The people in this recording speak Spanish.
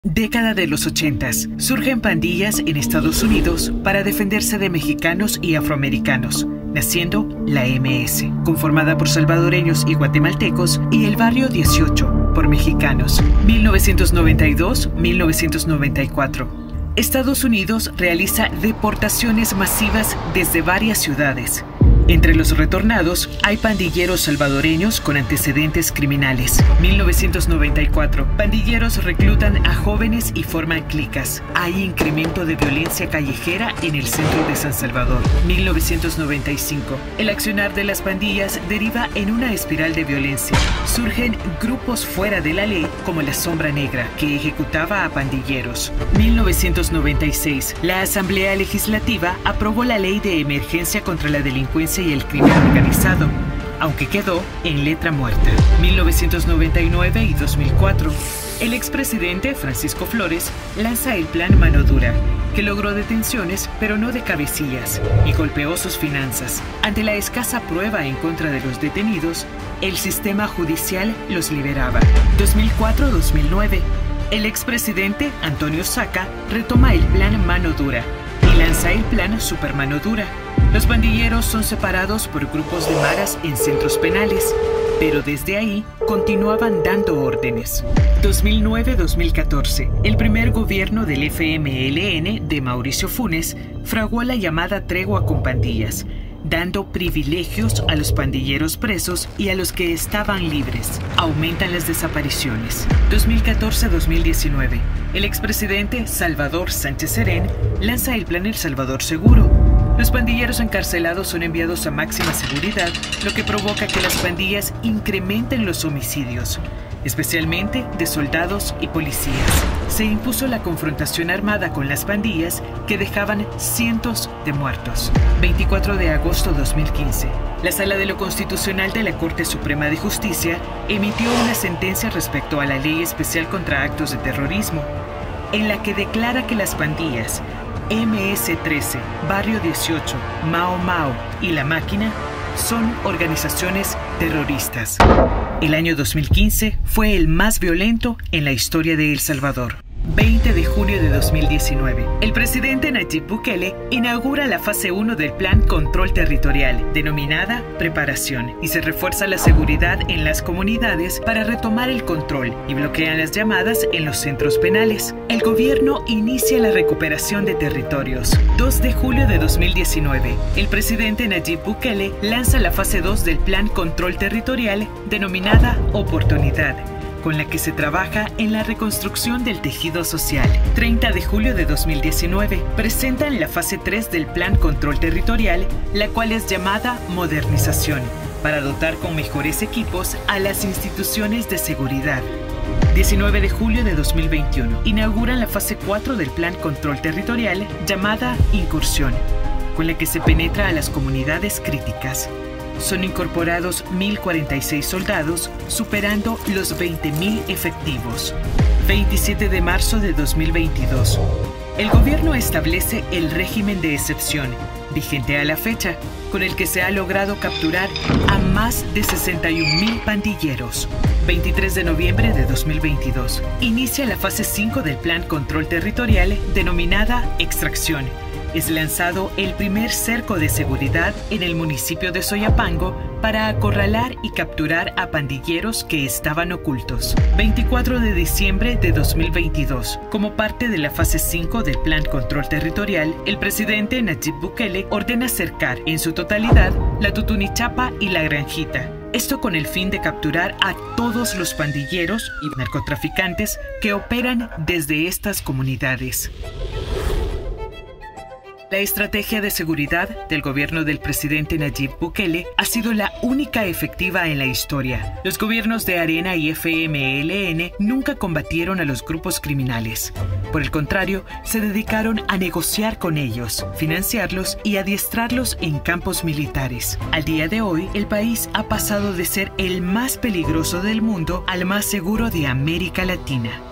Década de los 80s. Surgen pandillas en Estados Unidos para defenderse de mexicanos y afroamericanos, naciendo la MS, conformada por salvadoreños y guatemaltecos, y el Barrio 18, por mexicanos. 1992-1994. Estados Unidos realiza deportaciones masivas desde varias ciudades. Entre los retornados hay pandilleros salvadoreños con antecedentes criminales. 1994. Pandilleros reclutan a jóvenes y forman clicas. Hay incremento de violencia callejera en el centro de San Salvador. 1995. El accionar de las pandillas deriva en una espiral de violencia. Surgen grupos fuera de la ley como la Sombra Negra, que ejecutaba a pandilleros. 1996. La Asamblea Legislativa aprobó la Ley de Emergencia contra la Delincuencia y el Crimen Organizado, aunque quedó en letra muerta. 1999 y 2004. El expresidente Francisco Flores lanza el Plan Mano Dura, que logró detenciones pero no de cabecillas, y golpeó sus finanzas. Ante la escasa prueba en contra de los detenidos, el sistema judicial los liberaba. 2004-2009. El expresidente Antonio Saca retoma el Plan Mano Dura y lanza el Plan Super Mano Dura. Los pandilleros son separados por grupos de maras en centros penales, pero desde ahí continuaban dando órdenes. 2009-2014. El primer gobierno del FMLN de Mauricio Funes fraguó la llamada tregua con pandillas, dando privilegios a los pandilleros presos y a los que estaban libres. Aumentan las desapariciones. 2014-2019. El expresidente Salvador Sánchez Serén lanza el Plan El Salvador Seguro. Los pandilleros encarcelados son enviados a máxima seguridad, lo que provoca que las pandillas incrementen los homicidios, especialmente de soldados y policías. Se impuso la confrontación armada con las pandillas, que dejaban cientos de muertos. 24 de agosto de 2015. La Sala de lo Constitucional de la Corte Suprema de Justicia emitió una sentencia respecto a la Ley Especial contra Actos de Terrorismo, en la que declara que las pandillas MS-13, Barrio 18, Mao Mao y La Máquina son organizaciones terroristas. El año 2015 fue el más violento en la historia de El Salvador. 20 de junio de 2019. El presidente Nayib Bukele inaugura la fase 1 del Plan Control Territorial, denominada Preparación, y se refuerza la seguridad en las comunidades para retomar el control y bloquean las llamadas en los centros penales. El gobierno inicia la recuperación de territorios. 2 de julio de 2019. El presidente Nayib Bukele lanza la fase 2 del Plan Control Territorial, denominada Oportunidad, con la que se trabaja en la reconstrucción del tejido social. 30 de julio de 2019, presentan la fase 3 del Plan Control Territorial, la cual es llamada Modernización, para dotar con mejores equipos a las instituciones de seguridad. 19 de julio de 2021, inauguran la fase 4 del Plan Control Territorial, llamada Incursión, con la que se penetra a las comunidades críticas. Son incorporados 1.046 soldados, superando los 20.000 efectivos. 27 de marzo de 2022. El gobierno establece el régimen de excepción, vigente a la fecha, con el que se ha logrado capturar a más de 61.000 pandilleros. 23 de noviembre de 2022. Inicia la fase 5 del Plan Control Territorial, denominada Extracción. Es lanzado el primer cerco de seguridad en el municipio de Soyapango para acorralar y capturar a pandilleros que estaban ocultos. 24 de diciembre de 2022. Como parte de la fase 5 del Plan Control Territorial, el presidente Nayib Bukele ordena cercar en su totalidad la Tutunichapa y la Granjita. Esto con el fin de capturar a todos los pandilleros y narcotraficantes que operan desde estas comunidades. La estrategia de seguridad del gobierno del presidente Nayib Bukele ha sido la única efectiva en la historia. Los gobiernos de Arena y FMLN nunca combatieron a los grupos criminales. Por el contrario, se dedicaron a negociar con ellos, financiarlos y adiestrarlos en campos militares. Al día de hoy, el país ha pasado de ser el más peligroso del mundo al más seguro de América Latina.